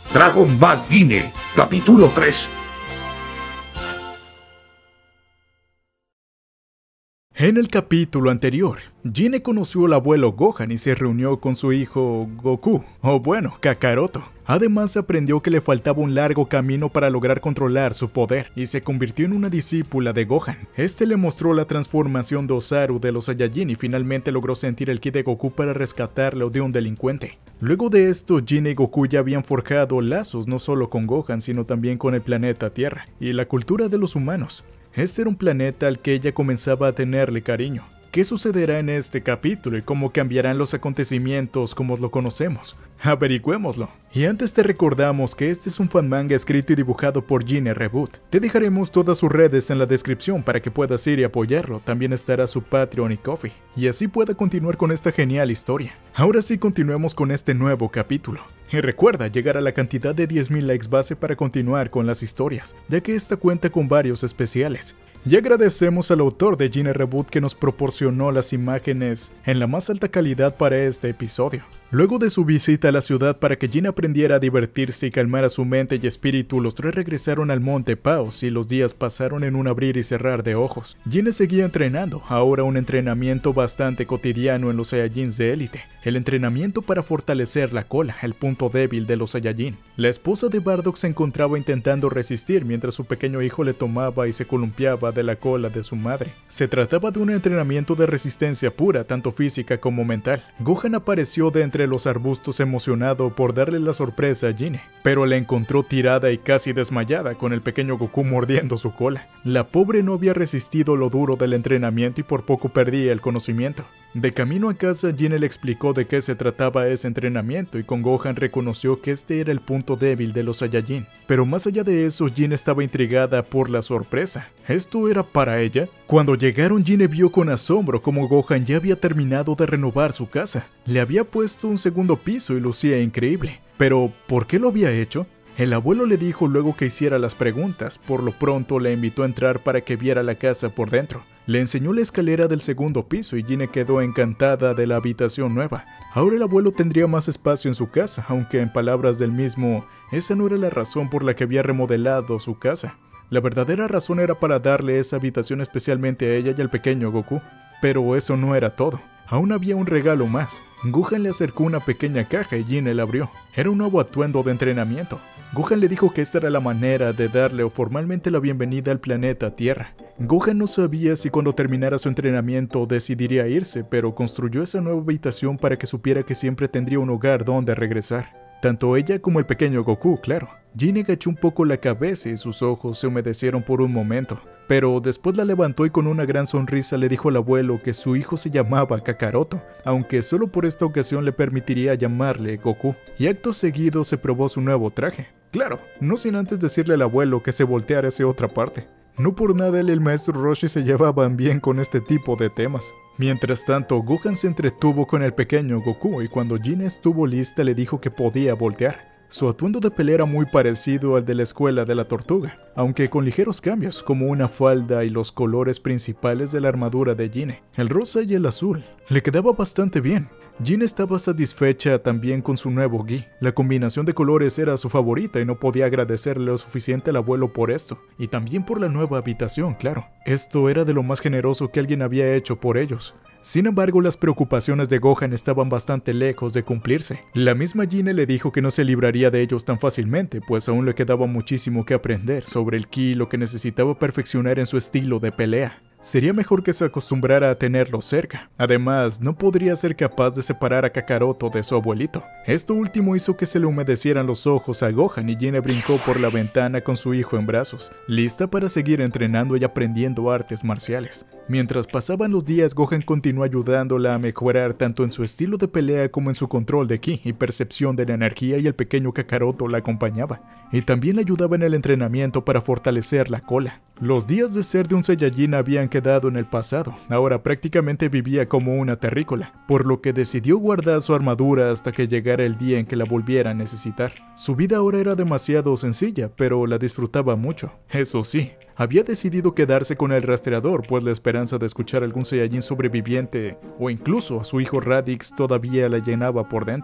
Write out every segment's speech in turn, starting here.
Dragon Ball Gine, capítulo 3. En el capítulo anterior, Gine conoció al abuelo Gohan y se reunió con su hijo Goku, o bueno, Kakaroto. Además aprendió que le faltaba un largo camino para lograr controlar su poder, y se convirtió en una discípula de Gohan. Este le mostró la transformación de Osaru de los Saiyajin y finalmente logró sentir el ki de Goku para rescatarlo de un delincuente. Luego de esto, Gine y Goku ya habían forjado lazos no solo con Gohan, sino también con el planeta Tierra y la cultura de los humanos. Este era un planeta al que ella comenzaba a tenerle cariño. ¿Qué sucederá en este capítulo y cómo cambiarán los acontecimientos como lo conocemos? Averigüémoslo. Y antes te recordamos que este es un fanmanga escrito y dibujado por Gine Reboot. Te dejaremos todas sus redes en la descripción para que puedas ir y apoyarlo. También estará su Patreon y Ko-fi. Y así pueda continuar con esta genial historia. Ahora sí continuemos con este nuevo capítulo. Y recuerda llegar a la cantidad de 10.000 likes base para continuar con las historias, ya que esta cuenta con varios especiales. Y agradecemos al autor de Gine Reboot que nos proporcionó las imágenes en la más alta calidad para este episodio. Luego de su visita a la ciudad para que Gine aprendiera a divertirse y calmara su mente y espíritu, los tres regresaron al Monte Paos y los días pasaron en un abrir y cerrar de ojos. Gine seguía entrenando, ahora un entrenamiento bastante cotidiano en los Saiyajins de élite. El entrenamiento para fortalecer la cola, el punto débil de los Saiyajin. La esposa de Bardock se encontraba intentando resistir mientras su pequeño hijo le tomaba y se columpiaba de la cola de su madre. Se trataba de un entrenamiento de resistencia pura, tanto física como mental. Gohan apareció de entre los arbustos emocionado por darle la sorpresa a Gine, pero la encontró tirada y casi desmayada con el pequeño Goku mordiendo su cola. La pobre no había resistido lo duro del entrenamiento y por poco perdía el conocimiento. De camino a casa, Gine le explicó de qué se trataba ese entrenamiento y con Gohan reconoció que este era el punto débil de los Saiyajin. Pero más allá de eso, Gine estaba intrigada por la sorpresa. ¿Esto era para ella? Cuando llegaron, Gine vio con asombro cómo Gohan ya había terminado de renovar su casa. Le había puesto un segundo piso y lucía increíble. Pero, ¿por qué lo había hecho? El abuelo le dijo luego que hiciera las preguntas. Por lo pronto le invitó a entrar para que viera la casa por dentro. Le enseñó la escalera del segundo piso y Gine quedó encantada de la habitación nueva. Ahora el abuelo tendría más espacio en su casa, aunque en palabras del mismo, esa no era la razón por la que había remodelado su casa. La verdadera razón era para darle esa habitación especialmente a ella y al pequeño Goku. Pero eso no era todo. Aún había un regalo más. Gohan le acercó una pequeña caja y Gine la abrió. Era un nuevo atuendo de entrenamiento. Gohan le dijo que esta era la manera de darle formalmente la bienvenida al planeta Tierra. Gohan no sabía si cuando terminara su entrenamiento decidiría irse, pero construyó esa nueva habitación para que supiera que siempre tendría un hogar donde regresar. Tanto ella como el pequeño Goku, claro. Gine agachó un poco la cabeza y sus ojos se humedecieron por un momento, pero después la levantó y con una gran sonrisa le dijo al abuelo que su hijo se llamaba Kakaroto, aunque solo por esta ocasión le permitiría llamarle Goku, y acto seguido se probó su nuevo traje. Claro, no sin antes decirle al abuelo que se volteara hacia otra parte. No por nada él y el maestro Roshi se llevaban bien con este tipo de temas. Mientras tanto, Gohan se entretuvo con el pequeño Goku y cuando Gine estuvo lista le dijo que podía voltear. Su atuendo de pelea era muy parecido al de la escuela de la tortuga, aunque con ligeros cambios, como una falda y los colores principales de la armadura de Gine, el rosa y el azul. Le quedaba bastante bien. Gine estaba satisfecha también con su nuevo gi. La combinación de colores era su favorita y no podía agradecerle lo suficiente al abuelo por esto. Y también por la nueva habitación, claro. Esto era de lo más generoso que alguien había hecho por ellos. Sin embargo, las preocupaciones de Gohan estaban bastante lejos de cumplirse. La misma Gine le dijo que no se libraría de ellos tan fácilmente, pues aún le quedaba muchísimo que aprender sobre el ki y lo que necesitaba perfeccionar en su estilo de pelea. Sería mejor que se acostumbrara a tenerlo cerca. Además, no podría ser capaz de separar a Kakaroto de su abuelito. Esto último hizo que se le humedecieran los ojos a Gohan y Gine brincó por la ventana con su hijo en brazos, lista para seguir entrenando y aprendiendo artes marciales. Mientras pasaban los días, Gohan continuó ayudándola a mejorar tanto en su estilo de pelea como en su control de ki y percepción de la energía, y el pequeño Kakaroto la acompañaba. Y también le ayudaba en el entrenamiento para fortalecer la cola. Los días de ser de un Saiyajin habían quedado en el pasado, ahora prácticamente vivía como una terrícola, por lo que decidió guardar su armadura hasta que llegara el día en que la volviera a necesitar. Su vida ahora era demasiado sencilla, pero la disfrutaba mucho. Eso sí, había decidido quedarse con el rastreador, pues la esperanza de escuchar a algún Saiyajin sobreviviente, o incluso a su hijo Raditz, todavía la llenaba por dentro.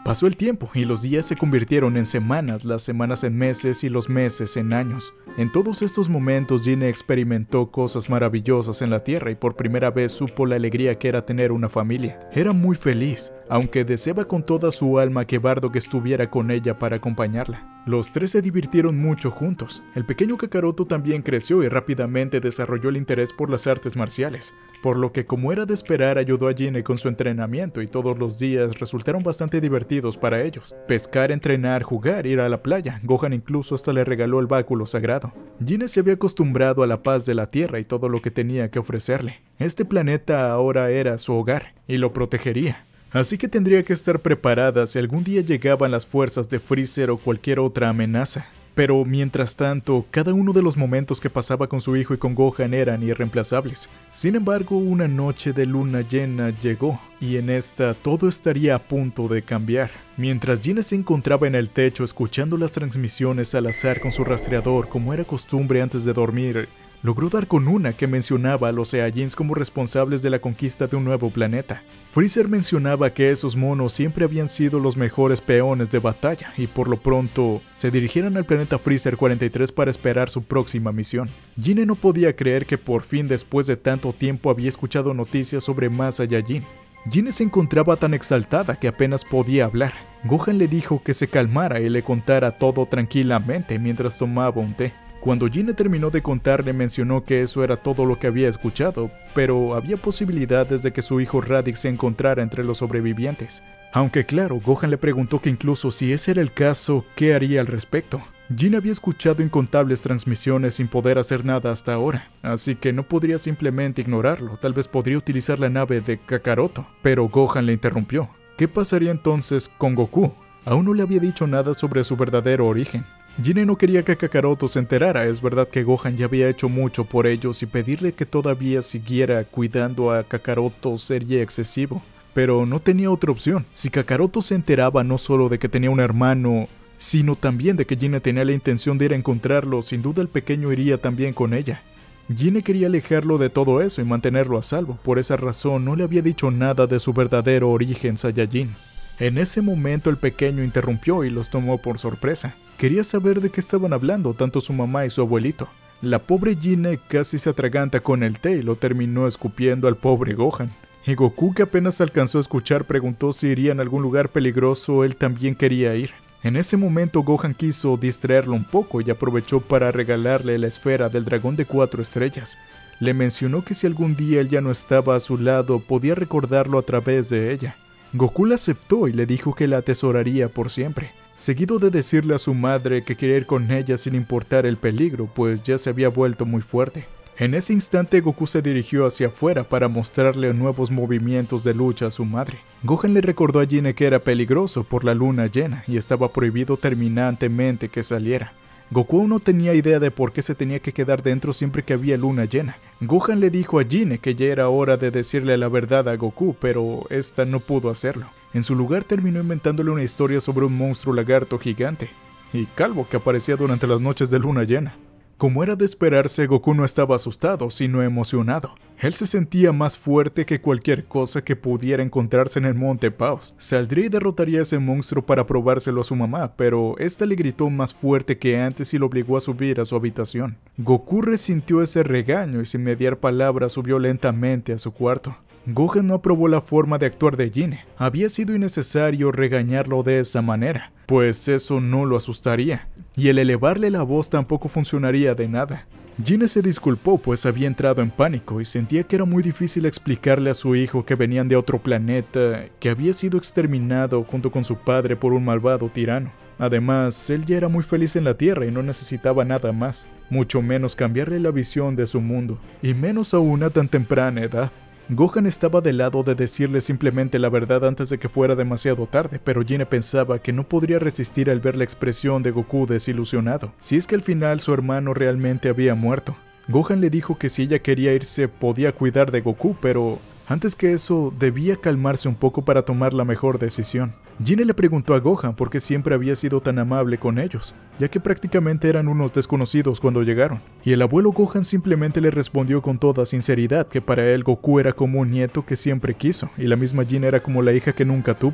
Pasó el tiempo y los días se convirtieron en semanas, las semanas en meses y los meses en años. En todos estos momentos Gine experimentó cosas maravillosas en la Tierra y por primera vez supo la alegría que era tener una familia. Era muy feliz, aunque deseaba con toda su alma que Bardock estuviera con ella para acompañarla. Los tres se divirtieron mucho juntos. El pequeño Kakaroto también creció y rápidamente desarrolló el interés por las artes marciales, por lo que como era de esperar ayudó a Gine con su entrenamiento y todos los días resultaron bastante divertidos para ellos. Pescar, entrenar, jugar, ir a la playa. Gohan incluso hasta le regaló el báculo sagrado. Gine se había acostumbrado a la paz de la Tierra y todo lo que tenía que ofrecerle. Este planeta ahora era su hogar y lo protegería. Así que tendría que estar preparada si algún día llegaban las fuerzas de Freezer o cualquier otra amenaza. Pero mientras tanto, cada uno de los momentos que pasaba con su hijo y con Gohan eran irreemplazables. Sin embargo, una noche de luna llena llegó, y en esta todo estaría a punto de cambiar. Mientras Gine se encontraba en el techo escuchando las transmisiones al azar con su rastreador como era costumbre antes de dormir, logró dar con una que mencionaba a los Saiyajins como responsables de la conquista de un nuevo planeta. Freezer mencionaba que esos monos siempre habían sido los mejores peones de batalla y por lo pronto se dirigieran al planeta Freezer 43 para esperar su próxima misión. Gine no podía creer que por fin después de tanto tiempo había escuchado noticias sobre más Saiyajin. Gine se encontraba tan exaltada que apenas podía hablar. Gohan le dijo que se calmara y le contara todo tranquilamente mientras tomaba un té. Cuando Gine terminó de contarle mencionó que eso era todo lo que había escuchado, pero había posibilidades de que su hijo Raditz se encontrara entre los sobrevivientes. Aunque claro, Gohan le preguntó que incluso si ese era el caso, ¿qué haría al respecto? Gine había escuchado incontables transmisiones sin poder hacer nada hasta ahora, así que no podría simplemente ignorarlo, tal vez podría utilizar la nave de Kakaroto. Pero Gohan le interrumpió. ¿Qué pasaría entonces con Goku? Aún no le había dicho nada sobre su verdadero origen. Gine no quería que Kakaroto se enterara, es verdad que Gohan ya había hecho mucho por ellos y pedirle que todavía siguiera cuidando a Kakaroto sería excesivo. Pero no tenía otra opción. Si Kakaroto se enteraba no solo de que tenía un hermano, sino también de que Gine tenía la intención de ir a encontrarlo, sin duda el pequeño iría también con ella. Gine quería alejarlo de todo eso y mantenerlo a salvo, por esa razón no le había dicho nada de su verdadero origen Saiyajin. En ese momento el pequeño interrumpió y los tomó por sorpresa. Quería saber de qué estaban hablando tanto su mamá y su abuelito. La pobre Gine casi se atraganta con el té y lo terminó escupiendo al pobre Gohan. Y Goku, que apenas alcanzó a escuchar, preguntó si iría en algún lugar peligroso, él también quería ir. En ese momento Gohan quiso distraerlo un poco y aprovechó para regalarle la esfera del dragón de 4 estrellas. Le mencionó que si algún día él ya no estaba a su lado, podía recordarlo a través de ella. Goku la aceptó y le dijo que la atesoraría por siempre, seguido de decirle a su madre que quería ir con ella sin importar el peligro, pues ya se había vuelto muy fuerte. En ese instante Goku se dirigió hacia afuera para mostrarle nuevos movimientos de lucha a su madre. Gohan le recordó a Gine que era peligroso por la luna llena y estaba prohibido terminantemente que saliera. Goku aún no tenía idea de por qué se tenía que quedar dentro siempre que había luna llena. Gohan le dijo a Gine que ya era hora de decirle la verdad a Goku, pero esta no pudo hacerlo. En su lugar terminó inventándole una historia sobre un monstruo lagarto gigante y calvo que aparecía durante las noches de luna llena. Como era de esperarse, Goku no estaba asustado, sino emocionado. Él se sentía más fuerte que cualquier cosa que pudiera encontrarse en el Monte Paus. Saldría y derrotaría a ese monstruo para probárselo a su mamá, pero esta le gritó más fuerte que antes y lo obligó a subir a su habitación. Goku resintió ese regaño y sin mediar palabras subió lentamente a su cuarto. Gohan no aprobó la forma de actuar de Gine. Había sido innecesario regañarlo de esa manera, pues eso no lo asustaría, y el elevarle la voz tampoco funcionaría de nada. Gine se disculpó pues había entrado en pánico y sentía que era muy difícil explicarle a su hijo que venían de otro planeta, que había sido exterminado junto con su padre por un malvado tirano. Además, él ya era muy feliz en la Tierra y no necesitaba nada más, mucho menos cambiarle la visión de su mundo, y menos aún a tan temprana edad. Gohan estaba del lado de decirle simplemente la verdad antes de que fuera demasiado tarde, pero Gine pensaba que no podría resistir al ver la expresión de Goku desilusionado, si es que al final su hermano realmente había muerto. Gohan le dijo que si ella quería irse podía cuidar de Goku, pero antes que eso debía calmarse un poco para tomar la mejor decisión. Gine le preguntó a Gohan por qué siempre había sido tan amable con ellos, ya que prácticamente eran unos desconocidos cuando llegaron. Y el abuelo Gohan simplemente le respondió con toda sinceridad que para él Goku era como un nieto que siempre quiso, y la misma Gine era como la hija que nunca tuvo.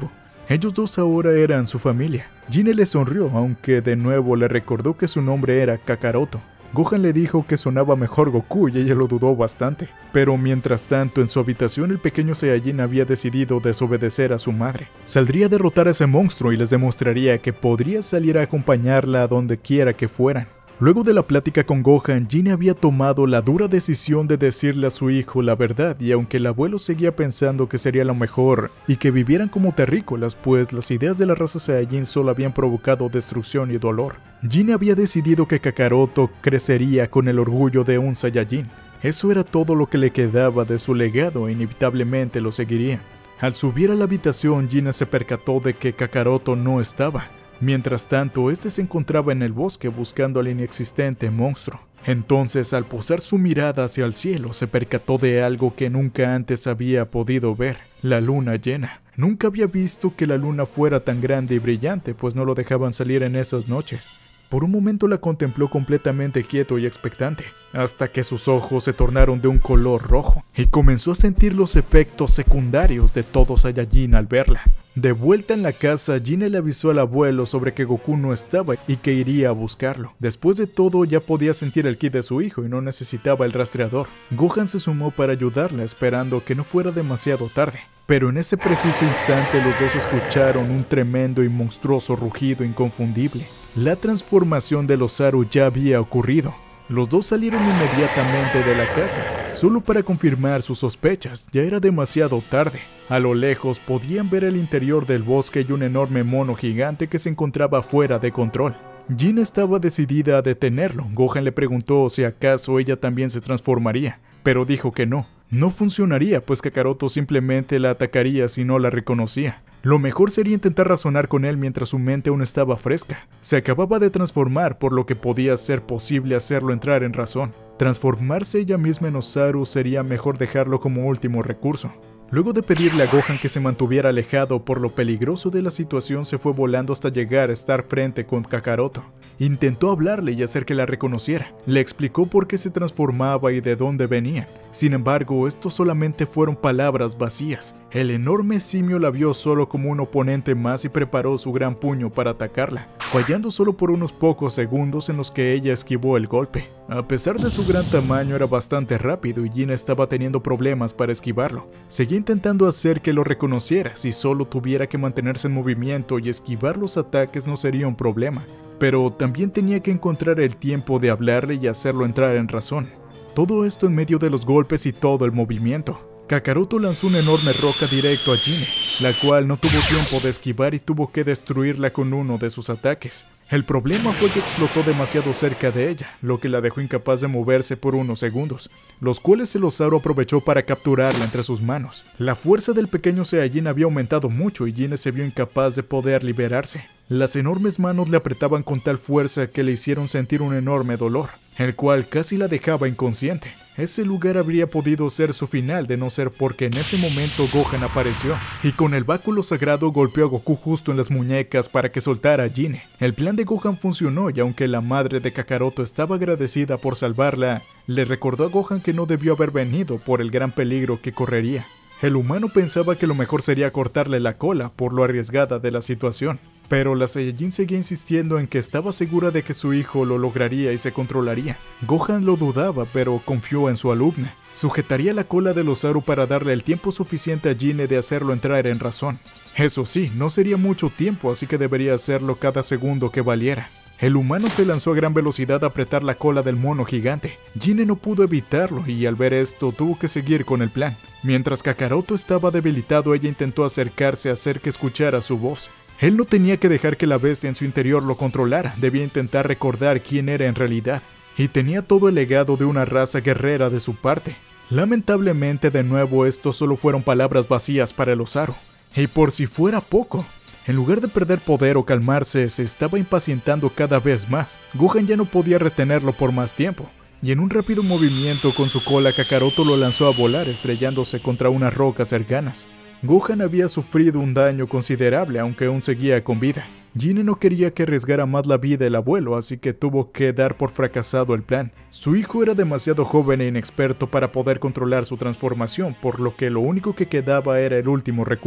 Ellos dos ahora eran su familia. Gine le sonrió, aunque de nuevo le recordó que su nombre era Kakaroto. Gohan le dijo que sonaba mejor Goku y ella lo dudó bastante. Pero mientras tanto, en su habitación el pequeño Saiyajin había decidido desobedecer a su madre. Saldría a derrotar a ese monstruo y les demostraría que podría salir a acompañarla a donde quiera que fueran. Luego de la plática con Gohan, Gine había tomado la dura decisión de decirle a su hijo la verdad, y aunque el abuelo seguía pensando que sería lo mejor y que vivieran como terrícolas, pues las ideas de la raza Saiyajin solo habían provocado destrucción y dolor, Gine había decidido que Kakaroto crecería con el orgullo de un Saiyajin. Eso era todo lo que le quedaba de su legado e inevitablemente lo seguiría. Al subir a la habitación, Gine se percató de que Kakaroto no estaba. Mientras tanto, este se encontraba en el bosque buscando al inexistente monstruo. Entonces, al posar su mirada hacia el cielo, se percató de algo que nunca antes había podido ver: la luna llena. Nunca había visto que la luna fuera tan grande y brillante, pues no lo dejaban salir en esas noches. Por un momento la contempló completamente quieto y expectante, hasta que sus ojos se tornaron de un color rojo, y comenzó a sentir los efectos secundarios de todo Saiyajin al verla. De vuelta en la casa, Gine le avisó al abuelo sobre que Goku no estaba y que iría a buscarlo. Después de todo, ya podía sentir el ki de su hijo y no necesitaba el rastreador. Gohan se sumó para ayudarla, esperando que no fuera demasiado tarde. Pero en ese preciso instante los dos escucharon un tremendo y monstruoso rugido inconfundible. La transformación de los Zaru ya había ocurrido. Los dos salieron inmediatamente de la casa, solo para confirmar sus sospechas. Ya era demasiado tarde. A lo lejos podían ver el interior del bosque y un enorme mono gigante que se encontraba fuera de control. Gine estaba decidida a detenerlo. Gohan le preguntó si acaso ella también se transformaría, pero dijo que no. No funcionaría, pues Kakaroto simplemente la atacaría si no la reconocía. Lo mejor sería intentar razonar con él mientras su mente aún estaba fresca. Se acababa de transformar, por lo que podía ser posible hacerlo entrar en razón. Transformarse ella misma en Osaru sería mejor dejarlo como último recurso. Luego de pedirle a Gohan que se mantuviera alejado por lo peligroso de la situación, se fue volando hasta llegar a estar frente con Kakaroto. Intentó hablarle y hacer que la reconociera. Le explicó por qué se transformaba y de dónde venían. Sin embargo, esto solamente fueron palabras vacías. El enorme simio la vio solo como un oponente más y preparó su gran puño para atacarla, fallando solo por unos pocos segundos en los que ella esquivó el golpe. A pesar de su gran tamaño, era bastante rápido y Gine estaba teniendo problemas para esquivarlo. Seguía intentando hacer que lo reconociera. Si solo tuviera que mantenerse en movimiento y esquivar los ataques no sería un problema. Pero también tenía que encontrar el tiempo de hablarle y hacerlo entrar en razón. Todo esto en medio de los golpes y todo el movimiento. Kakaroto lanzó una enorme roca directo a Gine, la cual no tuvo tiempo de esquivar y tuvo que destruirla con uno de sus ataques. El problema fue que explotó demasiado cerca de ella, lo que la dejó incapaz de moverse por unos segundos, los cuales el Osaru aprovechó para capturarla entre sus manos. La fuerza del pequeño Saiyajin había aumentado mucho y Gine se vio incapaz de poder liberarse. Las enormes manos le apretaban con tal fuerza que le hicieron sentir un enorme dolor, el cual casi la dejaba inconsciente. Ese lugar habría podido ser su final de no ser porque en ese momento Gohan apareció y con el báculo sagrado golpeó a Goku justo en las muñecas para que soltara a Gine. El plan de Gohan funcionó y aunque la madre de Kakaroto estaba agradecida por salvarla, le recordó a Gohan que no debió haber venido por el gran peligro que correría. El humano pensaba que lo mejor sería cortarle la cola por lo arriesgada de la situación, pero la Saiyajin seguía insistiendo en que estaba segura de que su hijo lo lograría y se controlaría. Gohan lo dudaba, pero confió en su alumna. Sujetaría la cola del Osaru para darle el tiempo suficiente a Gine de hacerlo entrar en razón. Eso sí, no sería mucho tiempo, así que debería hacerlo cada segundo que valiera. El humano se lanzó a gran velocidad a apretar la cola del mono gigante. Gine no pudo evitarlo y al ver esto tuvo que seguir con el plan. Mientras Kakaroto estaba debilitado, ella intentó acercarse a hacer que escuchara su voz. Él no tenía que dejar que la bestia en su interior lo controlara, debía intentar recordar quién era en realidad. Y tenía todo el legado de una raza guerrera de su parte. Lamentablemente, de nuevo, esto solo fueron palabras vacías para el Osaru. Y por si fuera poco, en lugar de perder poder o calmarse, se estaba impacientando cada vez más. Gohan ya no podía retenerlo por más tiempo, y en un rápido movimiento con su cola, Kakaroto lo lanzó a volar, estrellándose contra unas rocas cercanas. Gohan había sufrido un daño considerable, aunque aún seguía con vida. Gine no quería que arriesgara más la vida del abuelo, así que tuvo que dar por fracasado el plan. Su hijo era demasiado joven e inexperto para poder controlar su transformación, por lo que lo único que quedaba era el último recurso.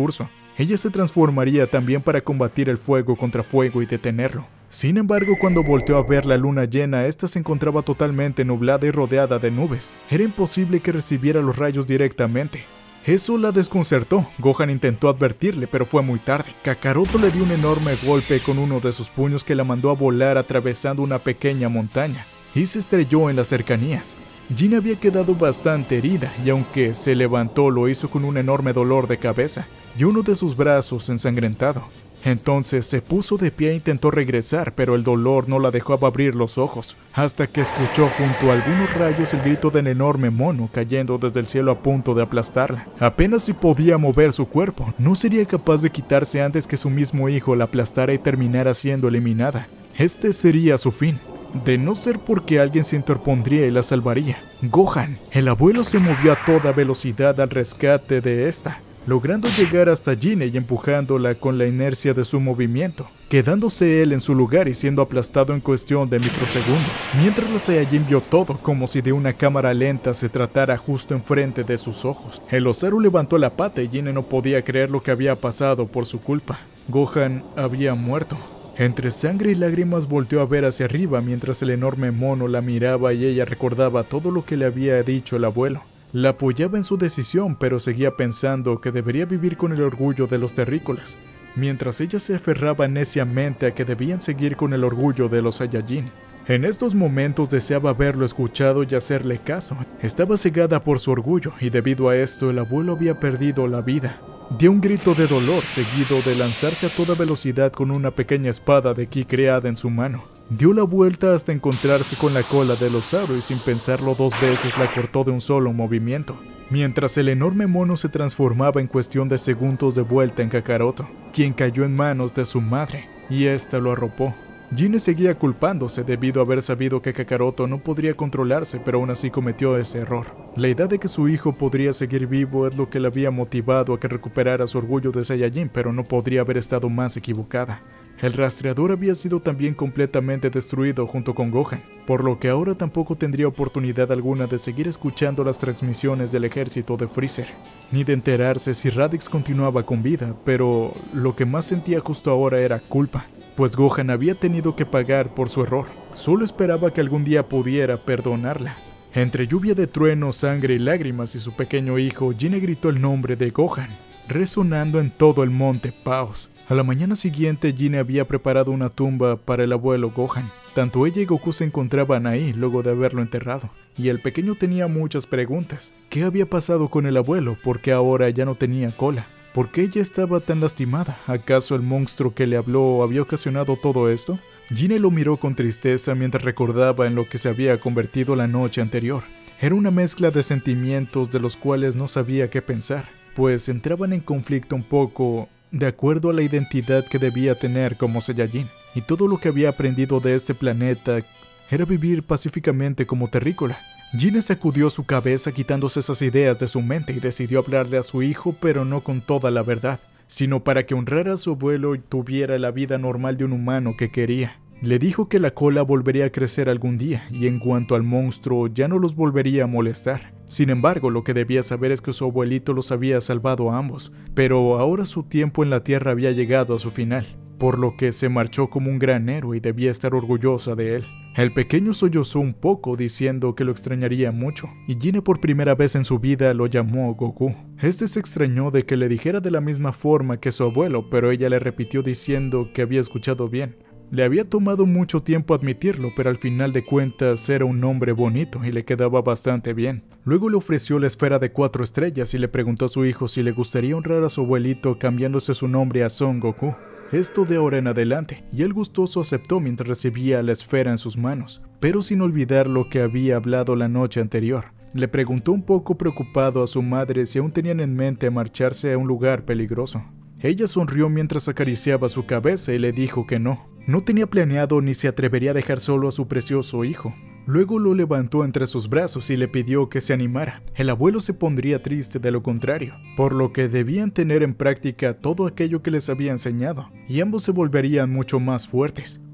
ella se transformaría también para combatir el fuego contra fuego y detenerlo. Sin embargo, cuando volteó a ver la luna llena, esta se encontraba totalmente nublada y rodeada de nubes. Era imposible que recibiera los rayos directamente. Eso la desconcertó. Gohan intentó advertirle, pero fue muy tarde. Kakaroto le dio un enorme golpe con uno de sus puños que la mandó a volar atravesando una pequeña montaña y se estrelló en las cercanías. Jin había quedado bastante herida y aunque se levantó lo hizo con un enorme dolor de cabeza y uno de sus brazos ensangrentado. Entonces se puso de pie e intentó regresar, pero el dolor no la dejó abrir los ojos, hasta que escuchó junto a algunos rayos el grito del enorme mono cayendo desde el cielo a punto de aplastarla. Apenas si podía mover su cuerpo, no sería capaz de quitarse antes que su mismo hijo la aplastara y terminara siendo eliminada. Este sería su fin. De no ser porque alguien se interpondría y la salvaría. Gohan, el abuelo, se movió a toda velocidad al rescate de esta, logrando llegar hasta Gine y empujándola con la inercia de su movimiento, quedándose él en su lugar y siendo aplastado en cuestión de microsegundos, mientras la Saiyajin vio todo como si de una cámara lenta se tratara justo enfrente de sus ojos. El Osaru levantó la pata y Gine no podía creer lo que había pasado por su culpa. Gohan había muerto. Entre sangre y lágrimas volteó a ver hacia arriba mientras el enorme mono la miraba y ella recordaba todo lo que le había dicho el abuelo. La apoyaba en su decisión, pero seguía pensando que debería vivir con el orgullo de los terrícolas, mientras ella se aferraba neciamente a que debían seguir con el orgullo de los Saiyajin. En estos momentos deseaba haberlo escuchado y hacerle caso. Estaba cegada por su orgullo y debido a esto el abuelo había perdido la vida. Dio un grito de dolor seguido de lanzarse a toda velocidad con una pequeña espada de ki creada en su mano. Dio la vuelta hasta encontrarse con la cola del Osaru y sin pensarlo dos veces la cortó de un solo movimiento, mientras el enorme mono se transformaba en cuestión de segundos de vuelta en Kakaroto, quien cayó en manos de su madre, y ésta lo arropó. Gine seguía culpándose debido a haber sabido que Kakaroto no podría controlarse, pero aún así cometió ese error. La idea de que su hijo podría seguir vivo es lo que le había motivado a que recuperara su orgullo de Saiyajin, pero no podría haber estado más equivocada. El rastreador había sido también completamente destruido junto con Gohan, por lo que ahora tampoco tendría oportunidad alguna de seguir escuchando las transmisiones del ejército de Freezer, ni de enterarse si Raditz continuaba con vida, pero lo que más sentía justo ahora era culpa, pues Gohan había tenido que pagar por su error. Solo esperaba que algún día pudiera perdonarla. Entre lluvia de truenos, sangre y lágrimas y su pequeño hijo, Gine gritó el nombre de Gohan, resonando en todo el monte Paos. A la mañana siguiente, Gine había preparado una tumba para el abuelo Gohan. Tanto ella y Goku se encontraban ahí luego de haberlo enterrado, y el pequeño tenía muchas preguntas. ¿Qué había pasado con el abuelo? ¿Por qué ahora ya no tenía cola? ¿Por qué ella estaba tan lastimada? ¿Acaso el monstruo que le habló había ocasionado todo esto? Gine lo miró con tristeza mientras recordaba en lo que se había convertido la noche anterior. Era una mezcla de sentimientos de los cuales no sabía qué pensar, pues entraban en conflicto un poco de acuerdo a la identidad que debía tener como Saiyajin, y todo lo que había aprendido de este planeta era vivir pacíficamente como terrícola. Gine sacudió su cabeza quitándose esas ideas de su mente y decidió hablarle a su hijo, pero no con toda la verdad, sino para que honrara a su abuelo y tuviera la vida normal de un humano que quería. Le dijo que la cola volvería a crecer algún día, y en cuanto al monstruo ya no los volvería a molestar. Sin embargo, lo que debía saber es que su abuelito los había salvado a ambos, pero ahora su tiempo en la tierra había llegado a su final, por lo que se marchó como un gran héroe y debía estar orgullosa de él. El pequeño sollozó un poco diciendo que lo extrañaría mucho, y Gine por primera vez en su vida lo llamó Goku. Este se extrañó de que le dijera de la misma forma que su abuelo, pero ella le repitió diciendo que había escuchado bien. Le había tomado mucho tiempo admitirlo, pero al final de cuentas era un nombre bonito y le quedaba bastante bien. Luego le ofreció la esfera de 4 estrellas y le preguntó a su hijo si le gustaría honrar a su abuelito cambiándose su nombre a Son Goku. Esto de ahora en adelante, y él gustoso aceptó mientras recibía la esfera en sus manos, pero sin olvidar lo que había hablado la noche anterior. Le preguntó un poco preocupado a su madre si aún tenían en mente marcharse a un lugar peligroso. Ella sonrió mientras acariciaba su cabeza y le dijo que no. No tenía planeado ni se atrevería a dejar solo a su precioso hijo. Luego lo levantó entre sus brazos y le pidió que se animara. El abuelo se pondría triste de lo contrario, por lo que debían tener en práctica todo aquello que les había enseñado, y ambos se volverían mucho más fuertes.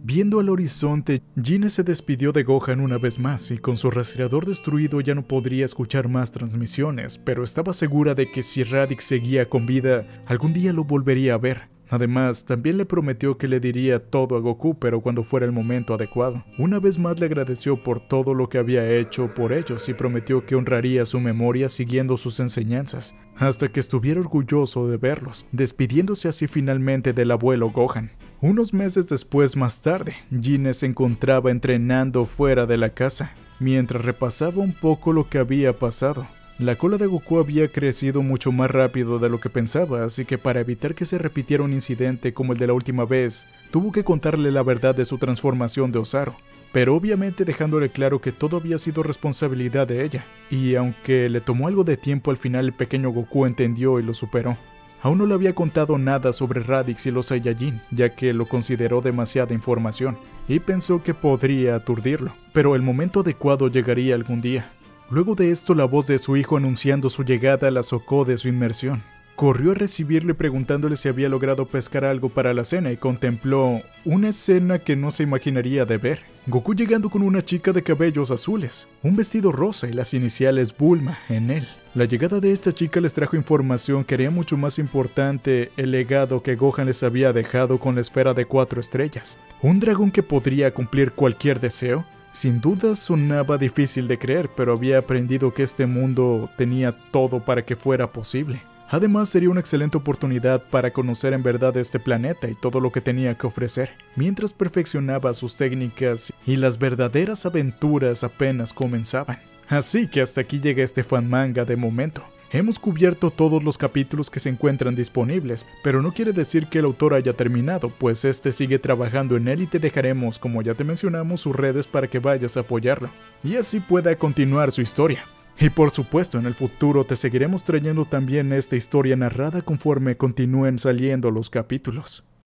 Viendo al horizonte, Gine se despidió de Gohan una vez más y con su rastreador destruido ya no podría escuchar más transmisiones, pero estaba segura de que si Raditz seguía con vida, algún día lo volvería a ver. Además, también le prometió que le diría todo a Goku, pero cuando fuera el momento adecuado. Una vez más le agradeció por todo lo que había hecho por ellos y prometió que honraría su memoria siguiendo sus enseñanzas, hasta que estuviera orgulloso de verlos, despidiéndose así finalmente del abuelo Gohan. Unos meses después, más tarde, Gine se encontraba entrenando fuera de la casa, mientras repasaba un poco lo que había pasado. La cola de Goku había crecido mucho más rápido de lo que pensaba, así que para evitar que se repitiera un incidente como el de la última vez, tuvo que contarle la verdad de su transformación de Osaru, pero obviamente dejándole claro que todo había sido responsabilidad de ella, y aunque le tomó algo de tiempo, al final el pequeño Goku entendió y lo superó. Aún no le había contado nada sobre Raditz y los Saiyajin, ya que lo consideró demasiada información, y pensó que podría aturdirlo, pero el momento adecuado llegaría algún día. Luego de esto, la voz de su hijo anunciando su llegada la sacó de su inmersión. Corrió a recibirle preguntándole si había logrado pescar algo para la cena y contempló una escena que no se imaginaría de ver. Goku llegando con una chica de cabellos azules, un vestido rosa y las iniciales Bulma en él. La llegada de esta chica les trajo información que haría mucho más importante el legado que Gohan les había dejado con la esfera de 4 estrellas. ¿Un dragón que podría cumplir cualquier deseo? Sin duda sonaba difícil de creer, pero había aprendido que este mundo tenía todo para que fuera posible. Además, sería una excelente oportunidad para conocer en verdad este planeta y todo lo que tenía que ofrecer, mientras perfeccionaba sus técnicas y las verdaderas aventuras apenas comenzaban. Así que hasta aquí llega este fan manga de momento. Hemos cubierto todos los capítulos que se encuentran disponibles, pero no quiere decir que el autor haya terminado, pues este sigue trabajando en él y te dejaremos, como ya te mencionamos, sus redes para que vayas a apoyarlo, y así pueda continuar su historia. Y por supuesto, en el futuro te seguiremos trayendo también esta historia narrada conforme continúen saliendo los capítulos.